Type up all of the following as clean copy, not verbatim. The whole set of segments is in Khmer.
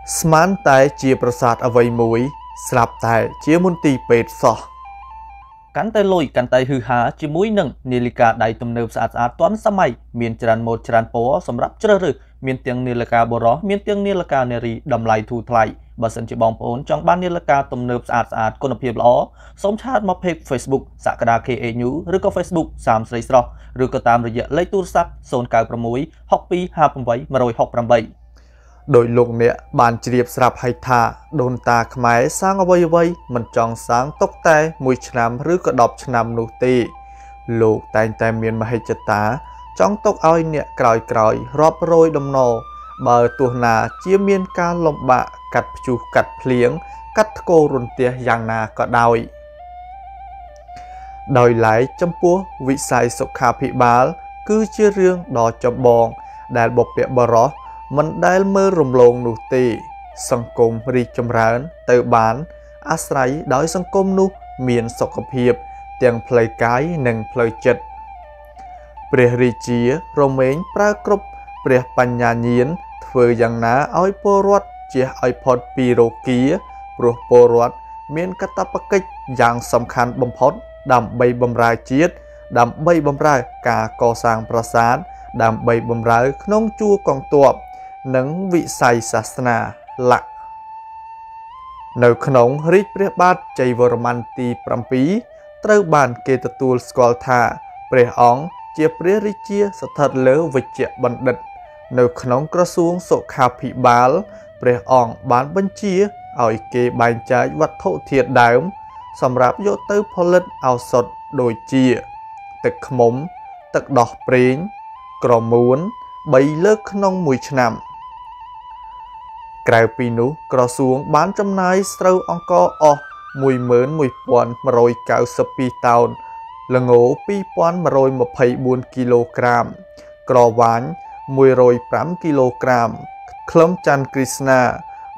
ស្មានតែជាប្រាសាទអ្វីមួយស្រាប់តែជាមន្ទីរពេទ្យសោះកាន់តែលុយកាន់តែហឺហាជាមួយនឹងនាឡិកាដៃទំនើបស្អាតទាន់សម័យមានច្រើនម៉ូដច្រើនពណ៌សម្រាប់ជ្រើសរើសមានទាំងនាឡិកាបុរសមានទាំងនាឡិកានារីតម្លៃធូរថ្លៃបើសិនជាបងប្អូនចង់បាននាឡិកាទំនើបស្អាតគុណភាពល្អសូមឆាតមក page Facebook សក្តា KA New ឬក៏ Facebook សាមស្រីស្រស់ឬក៏តាមរយៈលេខទូរស័ព្ទ096 6258 168ដោយលោកអ្នកបានជ្រាបស្រាប់ហើយថាដូនតាខ្មែរសាងអ្វីមិនចង់សាងទុកតែ1ឆ្នាំឬក៏10ឆ្នាំនោះទេលោកតែងតែមានមហិច្ឆតាចង់ទុកឲ្យអ្នកក្រោយរាប់រយដំណរបើទោះណាជាមានការលំបាកកាត់ព្យុះកាត់ភ្លៀងកាត់ថ្គររន្ទះយ៉ាងណាក៏ដោយឡែកចំពោះវិស័យសុខាភិបាលគឺជារឿងដ៏ចម្បងដែលបុព្វបុរសមិនដែលមើលរំលងនោះទេសង្គមរីកចម្រើនទៅបានអាស្រ័យដោយសង្គមនោះមានសុខភាពទាំងផ្លូវកាយនិងផ្លូវចិត្តព្រះរាជារមែងប្រើគ្រប់ព្រះបញ្ញាញាណធ្វើយ៉ាងណាឲ្យពលរដ្ឋជៀសឲ្យផុតពីរោគាព្រោះពលរដ្ឋមានកាតព្វកិច្ចយ៉ាងសំខាន់បំផុតដើម្បីបម្រើជាតិដើម្បីបម្រើការកសាងប្រាសាទដើម្បីបម្រើក្នុងជួរកងទ័ពនិងវិស័យសាសនាលក្ខនៅក្នុងរាជព្រះបាទជ័យវរ្ម័នទី7ត្រូវបានគេទទួលស្គាល់ថាព្រះអង្គជាព្រះរាជាស្ថិតលើវិជ្ជបណ្ឌិតនៅក្នុងក្រសួងសុខាភិបាលព្រះអង្គបានបញ្ជាឲ្យគេបែងចែកវត្ថុធាតុដើមសម្រាប់យកទៅផលិតឱសថដូចជាទឹកឃ្មុំទឹកដោះប្រេងក្រមួន3លើកក្នុង1ឆ្នាំក្រៅពីនោះក្រសួងបានចំណាយស្រូវអង្ករអស់ 11,192 តោនល្ង2,124 គីឡូក្រាមក្រវាញ105 គីឡូក្រាមខ្លឹមច័ន្ទក្រឹស្ណា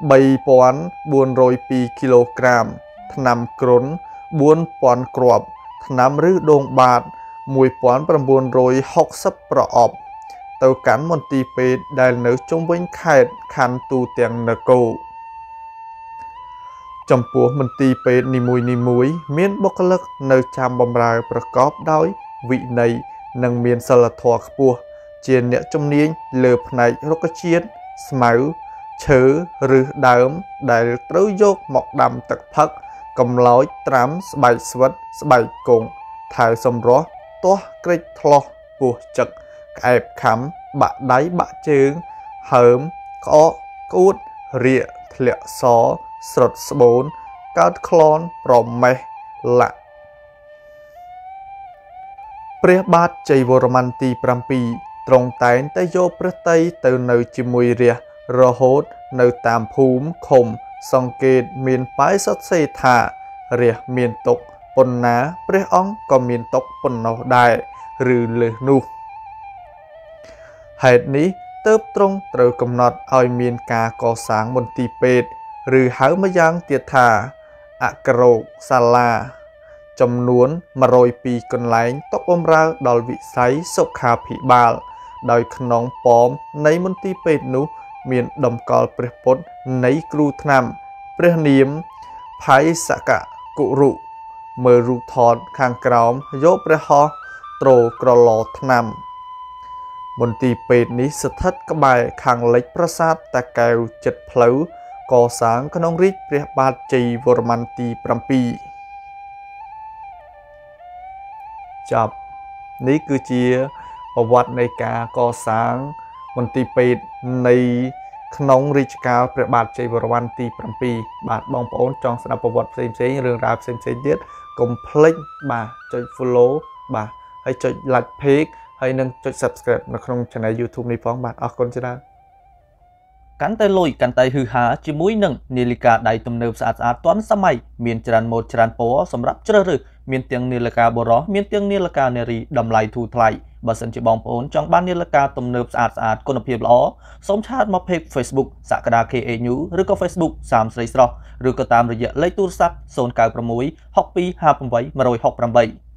3,402 គីឡូក្រាមថ្នាំគ្រុន 4,000 គ្រាប់ថ្នាំឬដូងបាត 1,960 ប្រអប់ទៅកាន់មន្ទីរពេទ្យដែលនៅជុំវិញខេត្តខណ្ឌទូទាំងនគរចំពោះមន្ទីរពេទ្យនីមួយៗមានបុគ្គលិកនៅចាំបម្រើប្រកបដោយវិន័យនិងមានសីលធម៌ខ្ពស់ជាអ្នកជំនាញលើផ្នែករុក្ខជាតិស្មៅឈើឬដើមដែលត្រូវយកមកដាំទឹកផឹកកំឡោចត្រាំស្បែកស្វិតស្បែកគង់ថែវសម្រស់ទាស់ក្រិចថ្លោះពោះចឹកក្អែបខំបាក់ដៃបាក់ជើងហើមក្អកក្អួតរាកធ្លាក់សស្រុតស្បូនកើតក្លន់ប្រមេះលាក់ព្រះបាទជ័យវរ្ម័នទី7ទ្រង់តែងតែយកព្រះតីទៅនៅជាមួយរាជរហូតនៅតាមភូមិឃុំសង្កេតមានប៉ាយសុតសេថារាជមានទុកប៉ុណ្ណាព្រះអង្គក៏មានទុកប៉ុណ្ណោះដែរឬលើសនោះហេតុនេះទើបទ្រង់ត្រូវកំណត់ឲ្យមានការកសាងមន្ទីរពេទ្យឬហៅម្យ៉ាងទៀតថាអគ្គរោគសាលាចំនួន102កន្លែងទុកបម្រើដល់វិស័យសុខាភិបាលដោយក្នុងប៉មនៃមន្ទីរពេទ្យនោះមានតម្កល់ព្រះពុទ្ធនៃគ្រូថ្នាំព្រះនាមផៃសកគុរុមើលរូបថតខាងក្រោមយកព្រះហស្ថទ្រក្រឡថ្នាំមន្ទីរពេទ្យនេះស្ថិតក្បែរខាងលិចប្រាសាទតាកែវចិត្តផ្លូវកសាងក្នុងរាជព្រះបាទជ័យវរ្ម័នទី7ចប់នេះគឺជាប្រវត្តិនៃការកសាងមន្ទីរពេទ្យនៃក្នុងរាជកាលព្រះបាទជ័យវរ្ម័នទី7បាទបងប្អូនចង់ស្ដាប់ប្រវត្តិផ្សេងរឿងរ៉ាវផ្សេងទៀតកុំភ្លេចបាទចុច follow បាទហើយចុច like page ហើយនឹងចុច subscribe នៅក្នុង channel YouTube នេះផងបាទអរគុណច្រើនកាន់តែលុយកាន់តែហឺហាជាមួយនឹងនាឡិកាដៃទំនើបស្អាតទាន់សម័យមានច្រើនម៉ូដច្រើនពណ៌សម្រាប់ជ្រើសរើសមានទាំងនាឡិកាបុរសមានទាំងនាឡិកានារីតម្លៃធូរថ្លៃបើសិនជាបងប្អូនចង់បាននាឡិកាទំនើបស្អាតគុណភាពល្អសូមឆាតមក page Facebook សក្តា KA New ឬក៏ Facebook សាមស្រីស្រស់ឬក៏តាមរយៈលេខទូរស័ព្ទ096 6258 168